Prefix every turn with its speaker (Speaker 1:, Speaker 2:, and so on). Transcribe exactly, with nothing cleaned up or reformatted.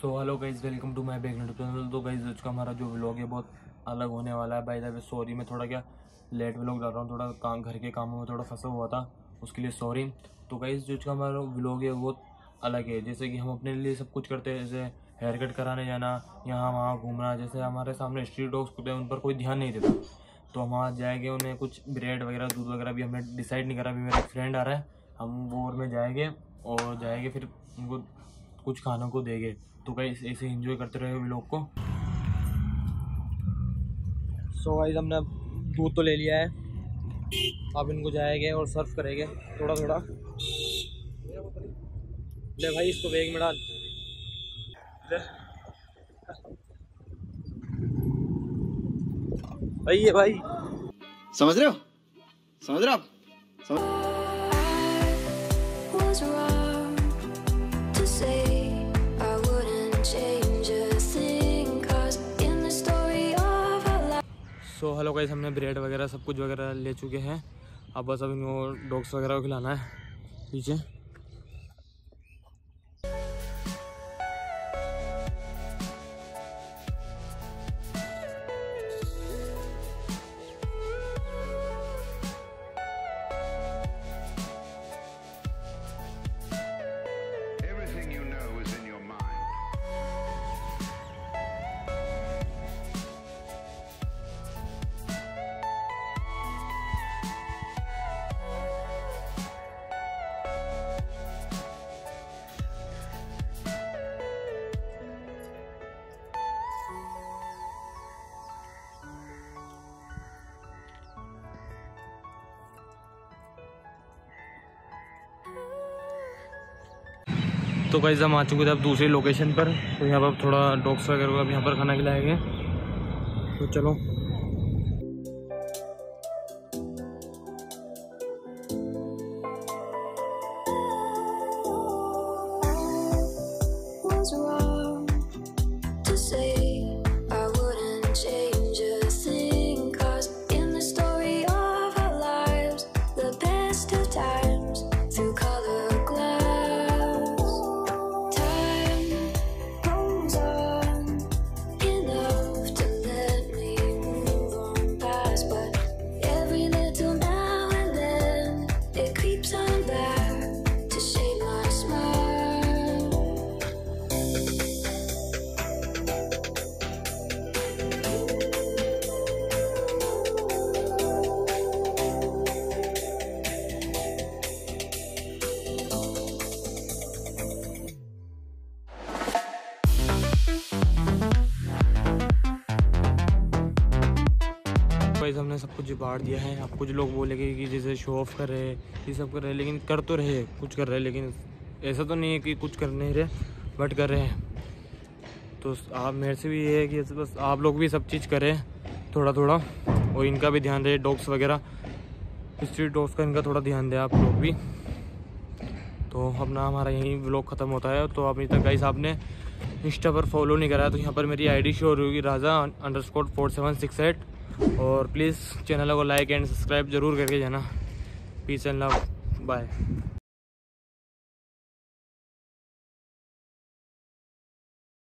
Speaker 1: तो hello guys, welcome to my back YouTube channel. तो guys आज का हमारा जो व्लॉग है बहुत अलग होने वाला है। बाय द वे सॉरी, मैं थोड़ा क्या लेट व्लॉग डाल रहा हूँ, थोड़ा काम घर के कामों में थोड़ा फंसा हुआ था, उसके लिए सॉरी। तो गाइज जो आज का हमारा व्लॉग है बहुत अलग है। जैसे कि हम अपने लिए सब कुछ करते हैं, जैसे हेयर कट कराने जाना, यहाँ वहाँ घूमना। जैसे हमारे सामने स्ट्रीट डॉग्स होते हैं, उन पर कोई ध्यान नहीं देता, तो हम वहाँ जाएंगे, उन्हें कुछ ब्रेड वगैरह दूध वगैरह भी हमने डिसाइड नहीं करा। अभी मेरा एक फ्रेंड आ रहा है, हम वो और में जाएंगे और जाएंगे फिर उनको कुछ खानों को देंगे। तो गाइस ऐसे एंजॉय करते रहे व्लॉग को। सो गाइस हमने दूध तो ले लिया है, अब इनको जाएंगे और सर्व करेंगे थोड़ा थोड़ा। ले भाई इसको बैग में डाल। भाई ये भाई
Speaker 2: समझ रहे हो समझ रहे हो आप समझ...
Speaker 1: सो हेलो गाइस, हमने ब्रेड वगैरह सब कुछ वगैरह ले चुके हैं। अब बस अब इनको डॉग्स वगैरह को खिलाना है पीछे। तो गाइस हम आ चुके थे अब दूसरी लोकेशन पर, तो यहाँ पर थोड़ा डॉग्स वगैरह को अब यहाँ पर खाना खिलाएंगे। तो चलो गाइस हमने सब कुछ बांट दिया है। अब कुछ लोग बोलेंगे कि जैसे शो ऑफ कर रहे हैं, ये सब कर रहे हैं, लेकिन कर तो रहे कुछ कर रहे हैं, लेकिन ऐसा तो नहीं है कि कुछ कर नहीं रहे, बट कर रहे हैं। तो आप मेरे से भी ये है कि बस आप लोग भी सब चीज़ करें थोड़ा थोड़ा, और इनका भी ध्यान दें, डॉग्स वगैरह स्ट्रीट डॉग्स का इनका थोड़ा ध्यान दें आप लोग भी। तो अपना हमारा यहीं व्लॉग ख़त्म होता है। तो अभी तक गाइस आपने इंस्टा पर फॉलो नहीं करा तो यहाँ पर मेरी आईडी शो होगी, Raja underscore four seven six eight. और प्लीज़ चैनल को लाइक एंड सब्सक्राइब जरूर करके जाना। Peace and love, bye.